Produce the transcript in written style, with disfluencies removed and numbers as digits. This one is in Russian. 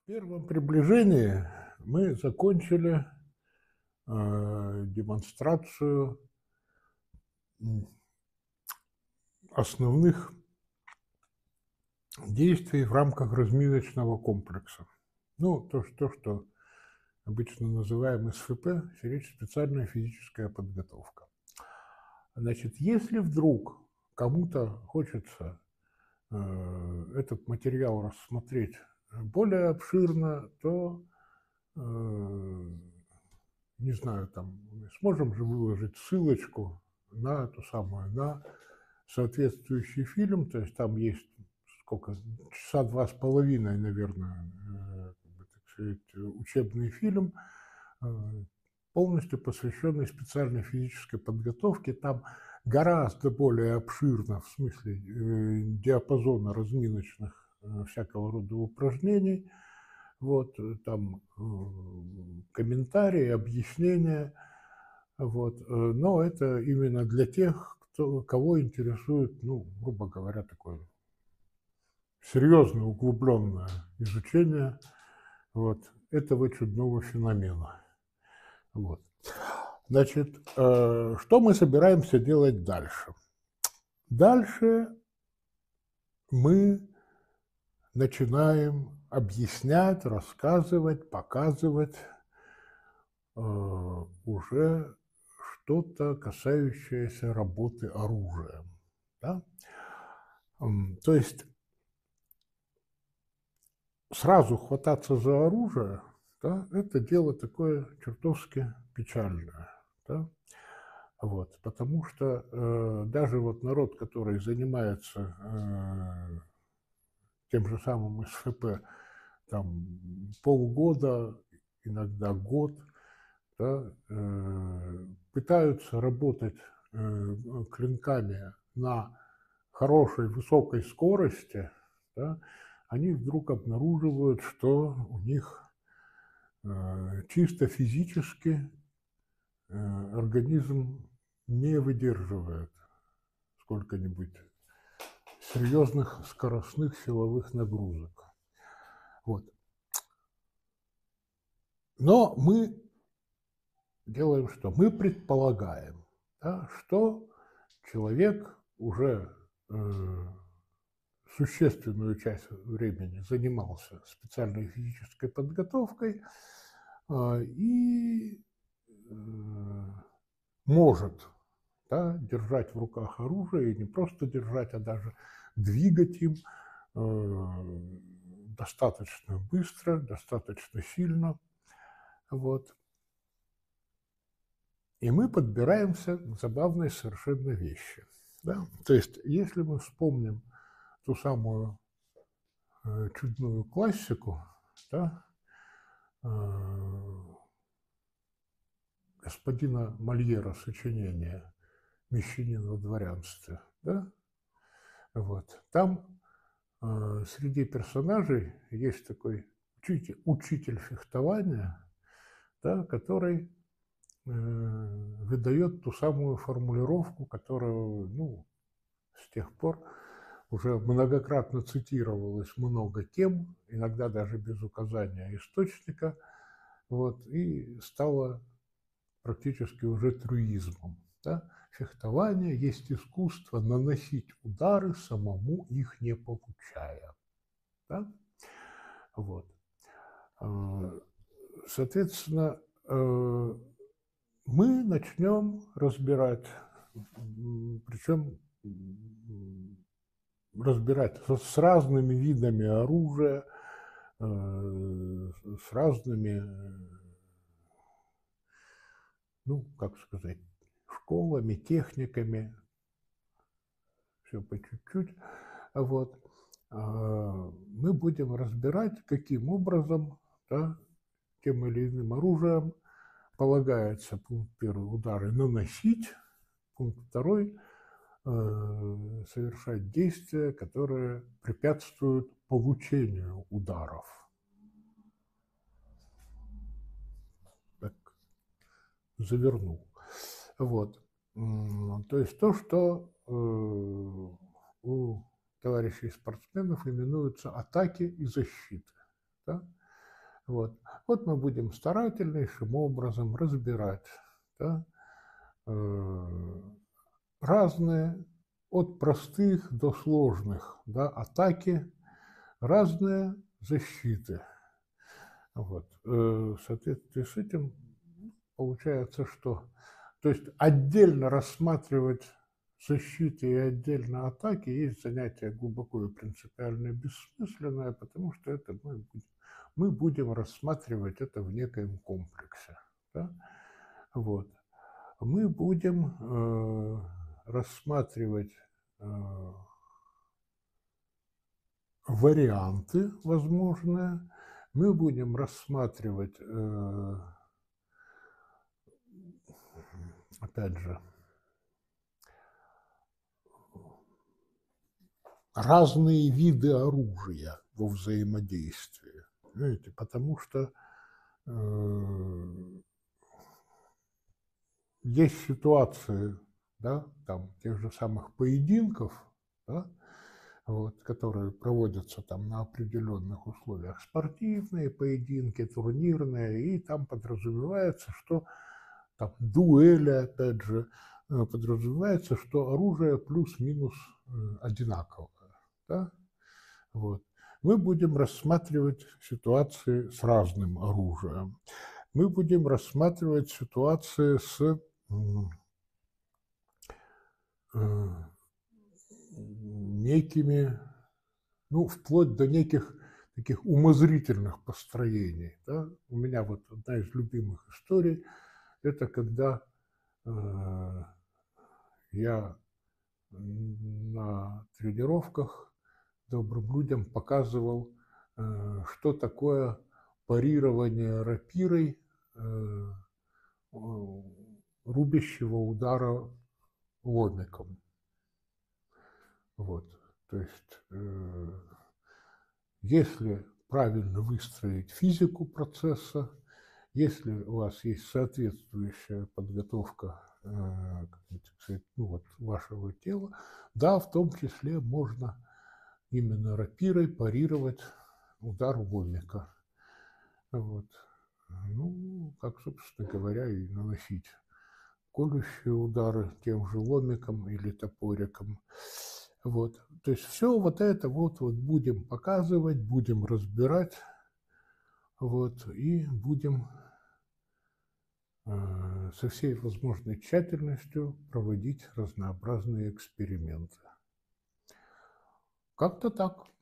Первом приближении мы закончили демонстрацию основных действий в рамках разминочного комплекса. Ну, то, что обычно называем СФП, речь специальная физическая подготовка. Значит, если вдруг кому-то хочется этот материал рассмотреть более обширно, то не знаю, там, сможем же выложить ссылочку на эту самую, на соответствующий фильм, то есть там есть сколько, часа 2,5, наверное, так сказать, учебный фильм, э, полностью посвященный специальной физической подготовке. Там гораздо более обширно в смысле диапазона разминочных всякого рода упражнений. Вот, там комментарии, объяснения, вот, но это именно для тех, кого интересует, ну, грубо говоря, такое серьезное, углубленное изучение вот, этого чудного феномена. Вот. Значит, что мы собираемся делать дальше? Дальше мы начинаем объяснять, рассказывать, показывать уже что-то, касающееся работы оружием. Да? То есть сразу хвататься за оружие, да, это дело такое чертовски печальное. Да? Вот, потому что даже вот народ, который занимается тем же самым СФП там, полгода, иногда год, да, пытаются работать клинками на хорошей, высокой скорости, да, они вдруг обнаруживают, что у них чисто физически организм не выдерживает сколько-нибудь серьезных скоростных силовых нагрузок. Вот. Но мы делаем что? Мы предполагаем, да, что человек уже существенную часть времени занимался специальной физической подготовкой и может, да, держать в руках оружие, и не просто держать, а даже двигать им достаточно быстро, достаточно сильно. Вот. И мы подбираемся к забавной совершенно вещи. Да? То есть, если мы вспомним ту самую чудную классику, да, господина Мольера сочинение «Мещанин во дворянстве», да, вот, там среди персонажей есть такой учитель фехтования, да, который выдает ту самую формулировку, которую, ну, с тех пор уже многократно цитировалось много кем, иногда даже без указания источника, вот, и стала практически уже трюизмом. Да? Фехтование есть искусство наносить удары, самому их не получая. Да? Вот. Соответственно, мы начнем разбирать, причем разбирать с разными видами оружия, с разными, ну, как сказать, школами, техниками, все по чуть-чуть. Вот. Мы будем разбирать, каким образом, да, тем или иным оружием полагается, пункт первый, удары наносить, пункт второй, совершать действия, которые препятствуют получению ударов. Так, завернул. Вот. То есть то, что у товарищей спортсменов именуются атаки и защиты. Да? Вот. Вот мы будем старательнейшим образом разбирать, да, разные, от простых до сложных, да, атаки, разные защиты. Вот. В соответствии с этим получается, что, то есть отдельно рассматривать защиты и отдельно атаки есть занятие глубоко и принципиально бессмысленное, потому что это мы будем рассматривать это в некоем комплексе. Да? Вот. Мы будем рассматривать варианты возможные, мы будем рассматривать, опять же, разные виды оружия во взаимодействии. Понимаете? Потому что есть ситуации, да, там, тех же самых поединков, да, вот, которые проводятся там на определенных условиях, спортивные поединки, турнирные, и там подразумевается, что там дуэли, опять же, подразумевается, что оружие плюс-минус одинаковое. Да? Вот. Мы будем рассматривать ситуации с разным оружием. Мы будем рассматривать ситуации с некими, ну, вплоть до неких таких умозрительных построений. Да? У меня вот одна из любимых историй – это когда я на тренировках добрым людям показывал, что такое парирование рапирой рубящего удара ломиком. Вот. То есть, если правильно выстроить физику процесса, если у вас есть соответствующая подготовка ну, вот, вашего тела, да, в том числе можно именно рапирой парировать удар ломика. Вот. Ну, как, собственно говоря, и наносить колющие удары тем же ломиком или топориком. Вот. То есть все вот это вот будем показывать, будем разбирать, вот, и будем со всей возможной тщательностью проводить разнообразные эксперименты. Как-то так.